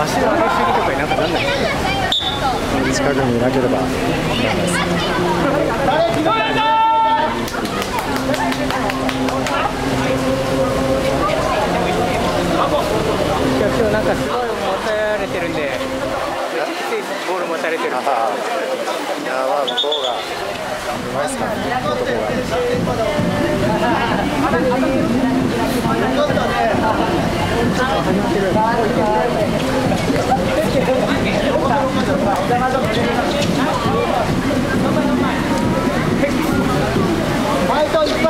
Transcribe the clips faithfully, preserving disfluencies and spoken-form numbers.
足の上げすぎとかになんかなんない。 近くにいなければ。 今日なんかすごい持たれてるんで、ボール持たれてる。いやまあ向こうがうまいっすかね。男が。 ファイト一発。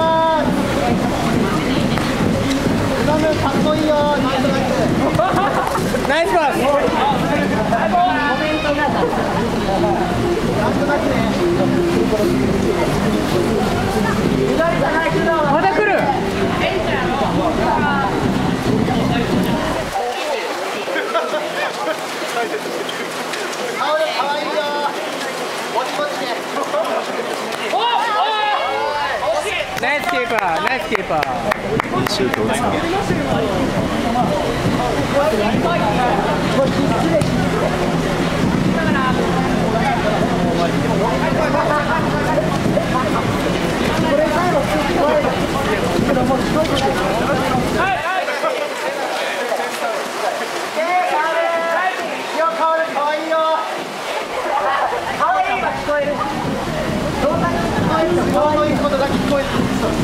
かっこいいよ。 ナイスパス。まだ来る。ナイスキーパー、ナイスキーパー。 いいシュートを打つな。 ちょうどいいことが聞こえてる。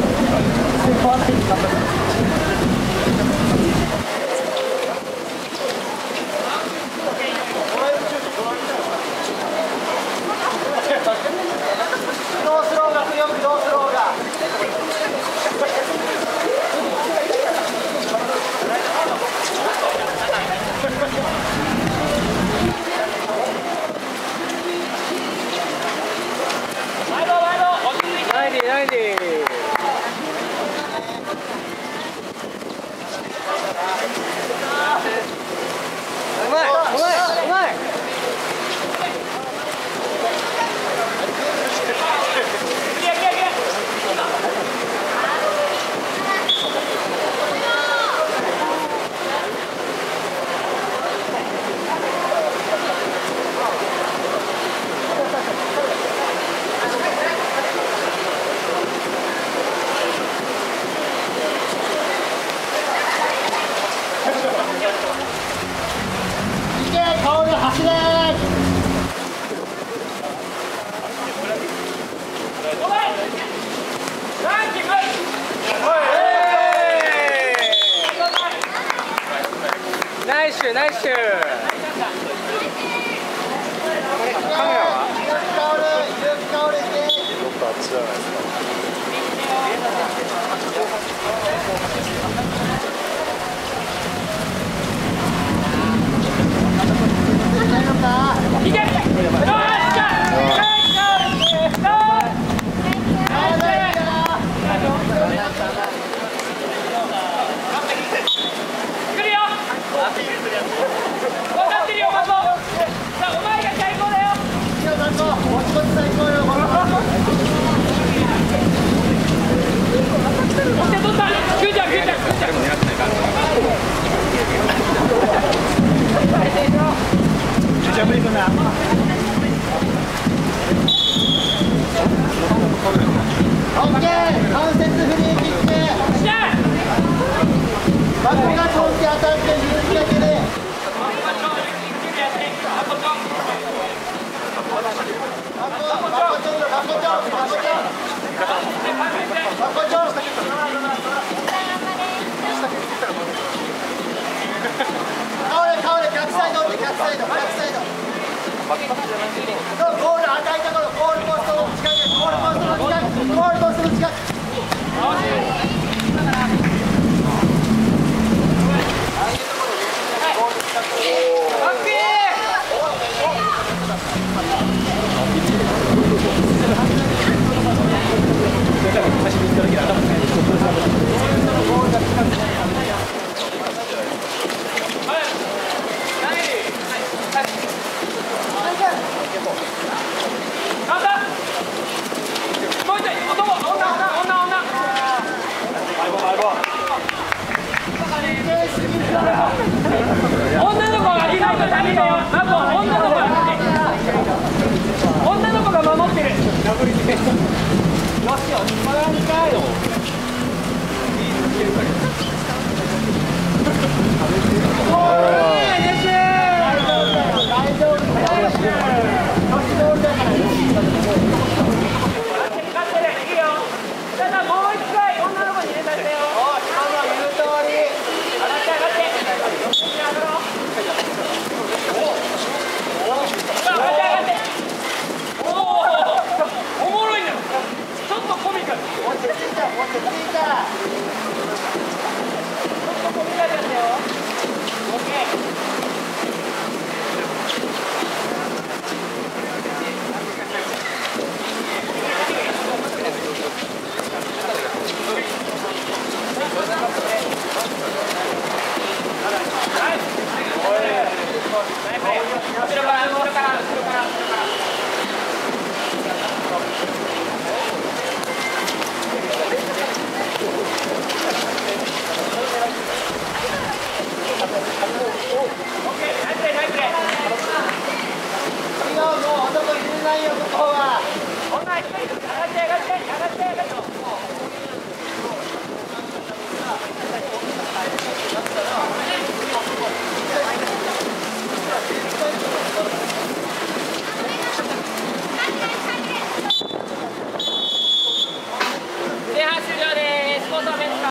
ナイスナイス。カメラは？ どっかあっちじゃないですか。 いけ！ はい。 上がって上がって上がって上がって